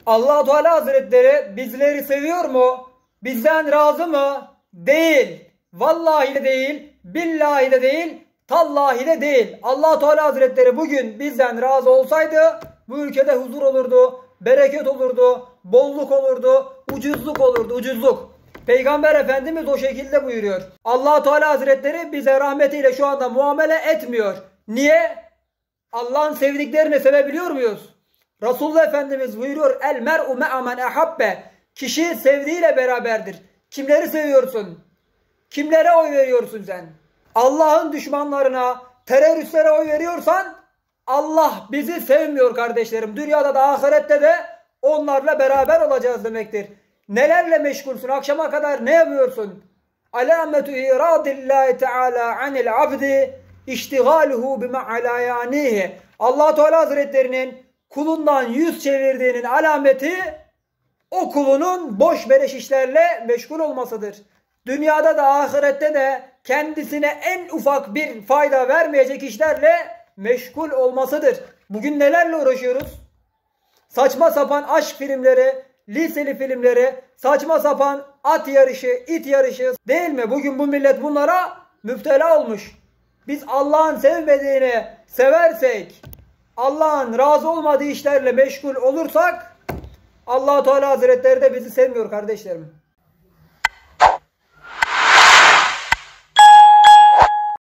Allah Teala Hazretleri bizleri seviyor mu? Bizden razı mı? Değil. Vallahi de değil, billahi de değil, tallahi de değil. Allah Teala Hazretleri bugün bizden razı olsaydı bu ülkede huzur olurdu, bereket olurdu, bolluk olurdu, ucuzluk olurdu, ucuzluk. Peygamber Efendimiz o şekilde buyuruyor. Allah Teala Hazretleri bize rahmetiyle şu anda muamele etmiyor. Niye? Allah'ın sevdiklerini sevebiliyor muyuz? Resulullah Efendimiz buyuruyor, el mer'u me'a men ahabbe. Kişi sevdiğiyle beraberdir. Kimleri seviyorsun? Kimlere oy veriyorsun sen? Allah'ın düşmanlarına, teröristlere oy veriyorsan Allah bizi sevmiyor kardeşlerim. Dünyada da ahirette de onlarla beraber olacağız demektir. Nelerle meşgulsün? Akşama kadar ne yapıyorsun? Alametu iradillahi teala anil abdi iştigaluhu bima'alayanihi. Allah Teala Hazretlerinin kulundan yüz çevirdiğinin alameti o kulunun boş beleş işlerle meşgul olmasıdır. Dünyada da ahirette de kendisine en ufak bir fayda vermeyecek işlerle meşgul olmasıdır. Bugün nelerle uğraşıyoruz? Saçma sapan aşk filmleri, liseli filmleri, saçma sapan at yarışı, it yarışı değil mi? Bugün bu millet bunlara müptela olmuş. Biz Allah'ın sevmediğini seversek, Allah'ın razı olmadığı işlerle meşgul olursak Allah Teala Hazretleri de bizi sevmiyor kardeşlerim.